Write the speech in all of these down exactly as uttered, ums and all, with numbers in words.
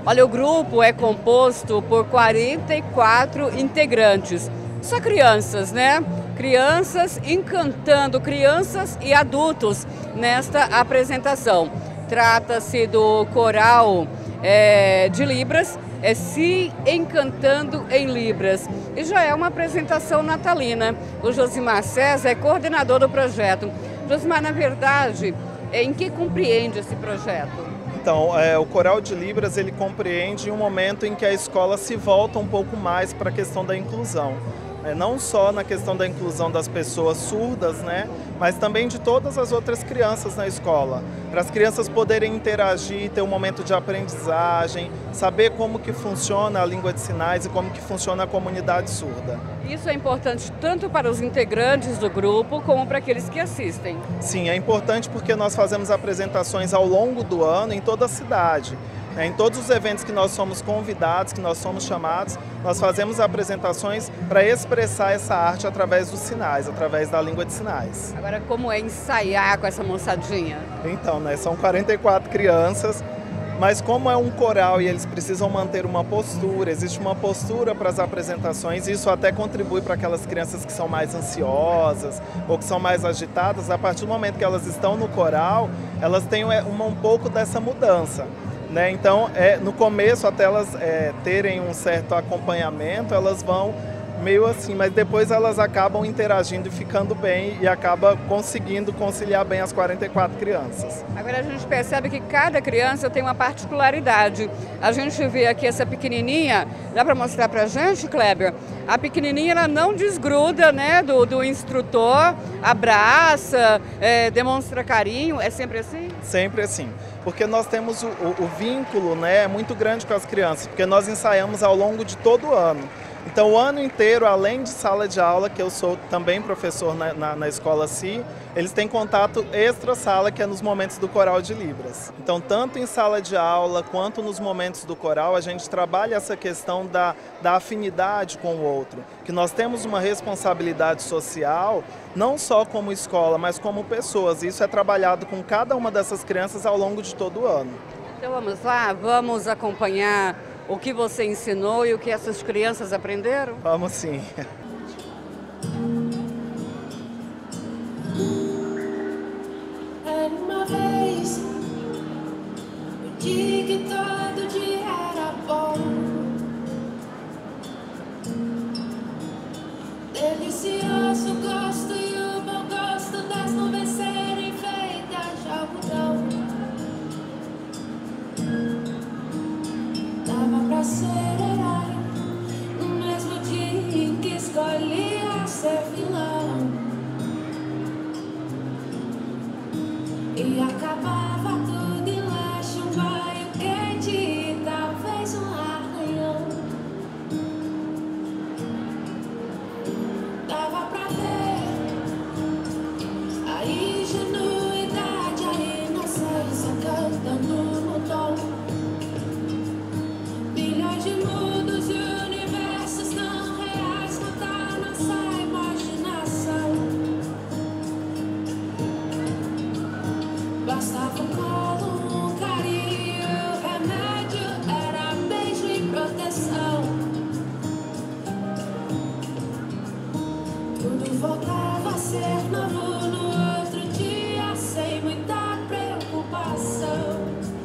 Olha, o grupo é composto por quarenta e quatro integrantes. Só crianças, né? Crianças encantando crianças e adultos nesta apresentação. Trata-se do coral é, de Libras, é Se Encantando em Libras. E já é uma apresentação natalina. O Josimar César é coordenador do projeto. Josimar, na verdade, em que compreende esse projeto? Então, é, o Coral de Libras, ele compreende um momento em que a escola se volta um pouco mais para a questão da inclusão. É, não só na questão da inclusão das pessoas surdas, né, mas também de todas as outras crianças na escola. Para as crianças poderem interagir, ter um momento de aprendizagem, saber como que funciona a língua de sinais e como que funciona a comunidade surda. Isso é importante tanto para os integrantes do grupo, como para aqueles que assistem. Sim, é importante porque nós fazemos apresentações ao longo do ano em toda a cidade. Em todos os eventos que nós somos convidados, que nós somos chamados, nós fazemos apresentações para expressar essa arte através dos sinais, através da língua de sinais. Agora, como é ensaiar com essa moçadinha? Então, né, são quarenta e quatro crianças, mas como é um coral e eles precisam manter uma postura, existe uma postura para as apresentações, e isso até contribui para aquelas crianças que são mais ansiosas ou que são mais agitadas. A partir do momento que elas estão no coral, elas têm uma, um pouco dessa mudança. Né? Então, é, no começo, até elas é, terem um certo acompanhamento, elas vão meio assim, mas depois elas acabam interagindo e ficando bem e acaba conseguindo conciliar bem as quarenta e quatro crianças. Agora a gente percebe que cada criança tem uma particularidade. A gente vê aqui essa pequenininha, dá para mostrar para a gente, Kleber? A pequenininha, ela não desgruda, né, do, do instrutor, abraça, é, demonstra carinho, é sempre assim? Sempre assim, porque nós temos o, o, o vínculo, né, muito grande com as crianças, porque nós ensaiamos ao longo de todo o ano. Então, o ano inteiro, além de sala de aula, que eu sou também professor na, na, na escola C I, eles têm contato extra-sala, que é nos momentos do Coral de Libras. Então, tanto em sala de aula, quanto nos momentos do coral, a gente trabalha essa questão da, da afinidade com o outro. Que nós temos uma responsabilidade social, não só como escola, mas como pessoas. Isso é trabalhado com cada uma dessas crianças ao longo de todo o ano. Então, vamos lá, vamos acompanhar o que você ensinou e o que essas crianças aprenderam? Vamos sim. Era uma vez, o dia que todo dia era bom, delicioso gosto e o bom gosto das nuvens serem feitas de algodão. Dava pra ser herói no mesmo dia em que escolhia ser vilão, e acabava tudo em lanche, um banho quente e talvez um arranhão. Dava pra ver a ingenuidade, a inocência cantando no tom. Milhões de mundos e universos tão reais quanto a nossa imaginação. Bastava um colo, um carinho, o remédio era beijo e proteção. Tudo voltava a ser novo no outro dia, sem muita preocupação.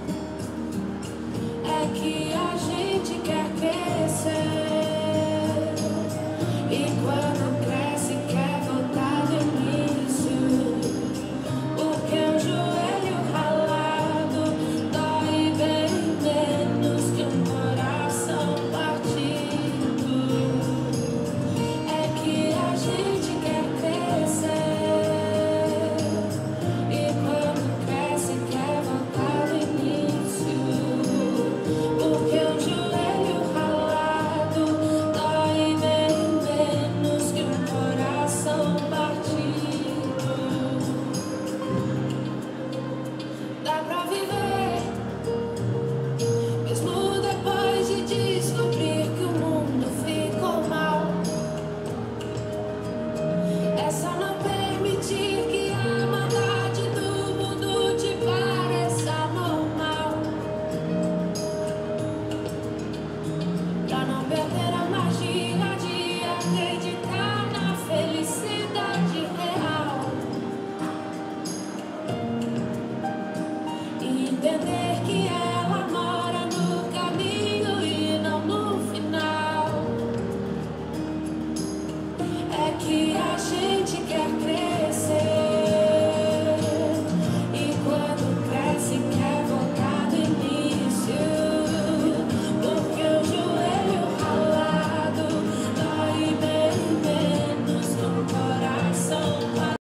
É que a gente quer crescer, e quando